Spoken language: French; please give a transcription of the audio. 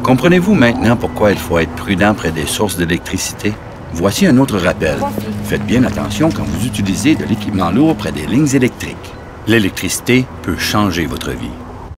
Comprenez-vous maintenant pourquoi il faut être prudent près des sources d'électricité? Voici un autre rappel. Faites bien attention quand vous utilisez de l'équipement lourd près des lignes électriques. L'électricité peut changer votre vie.